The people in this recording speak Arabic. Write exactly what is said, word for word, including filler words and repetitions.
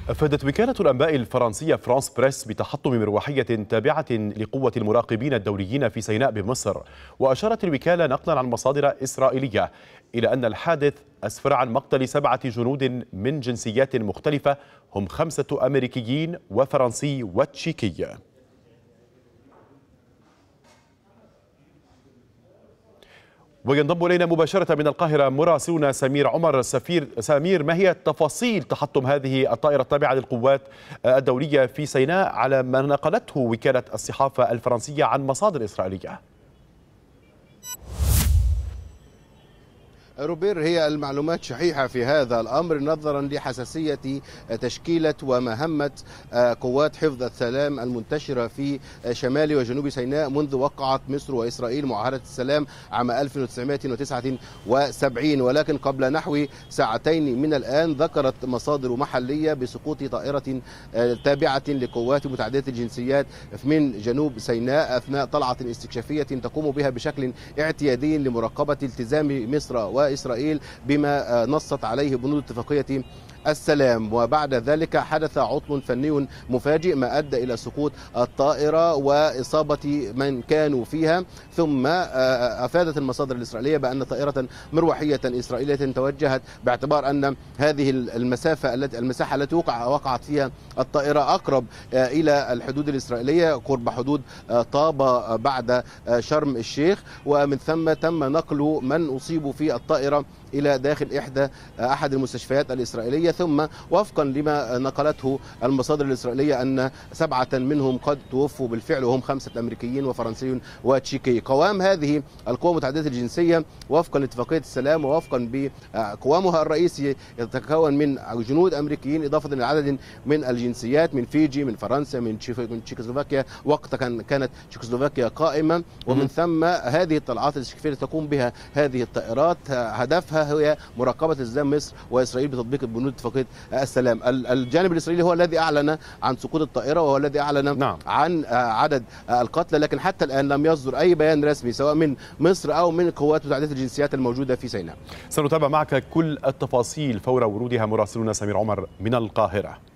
أفادت وكالة الأنباء الفرنسية فرانس بريس بتحطم مروحية تابعة لقوة المراقبين الدوليين في سيناء بمصر. وأشارت الوكالة نقلا عن مصادر إسرائيلية إلى أن الحادث أسفر عن مقتل سبعة جنود من جنسيات مختلفة، هم خمسة أمريكيين وفرنسي وتشيكي. وينضم إلينا مباشرة من القاهرة مراسلنا سمير عمر. سفير سمير، ما هي تفاصيل تحطم هذه الطائرة التابعة للقوات الدولية في سيناء على ما نقلته وكالة الصحافة الفرنسية عن مصادر إسرائيلية؟ روبير، هي المعلومات شحيحة في هذا الأمر نظرا لحساسية تشكيلة ومهمة قوات حفظ السلام المنتشرة في شمال وجنوب سيناء منذ وقعت مصر وإسرائيل معاهدة السلام عام ألف وتسعمائة وتسعة وسبعين. ولكن قبل نحو ساعتين من الآن ذكرت مصادر محلية بسقوط طائرة تابعة لقوات متعددة الجنسيات من جنوب سيناء أثناء طلعة استكشافية تقوم بها بشكل اعتيادي لمراقبة التزام مصر وإسرائيل بما نصت عليه بنود اتفاقية السلام. وبعد ذلك حدث عطل فني مفاجئ ما أدى إلى سقوط الطائرة وإصابة من كانوا فيها. ثم أفادت المصادر الإسرائيلية بأن طائرة مروحية إسرائيلية توجهت باعتبار أن هذه المسافة التي المساحة التي وقع وقعت فيها الطائرة أقرب إلى الحدود الإسرائيلية قرب حدود طابة بعد شرم الشيخ، ومن ثم تم نقل من أصيبوا في الطائرة إلى داخل إحدى أحد المستشفيات الإسرائيلية. ثم وفقا لما نقلته المصادر الإسرائيلية أن سبعة منهم قد توفوا بالفعل، وهم خمسة أمريكيين وفرنسي وتشيكي. قوام هذه القوى متعددة الجنسية وفقا لاتفاقية السلام ووفقا بقوامها الرئيسي يتكون من جنود أمريكيين إضافة إلى عدد من الجنسيات من فيجي، من فرنسا، من تشيكوسلوفاكيا وقت كانت تشيكوسلوفاكيا قائمة. ومن ثم هذه الطلعات الاستكشافية تقوم بها هذه الطائرات هدفها هي مراقبة التزام مصر وإسرائيل بتطبيق بنود اتفاقية السلام. الجانب الإسرائيلي هو الذي أعلن عن سقوط الطائرة وهو الذي أعلن نعم. عن عدد القتلى، لكن حتى الآن لم يصدر أي بيان رسمي سواء من مصر أو من قوات متعددة الجنسيات الموجودة في سيناء. سنتابع معك كل التفاصيل فور ورودها مراسلنا سمير عمر من القاهرة.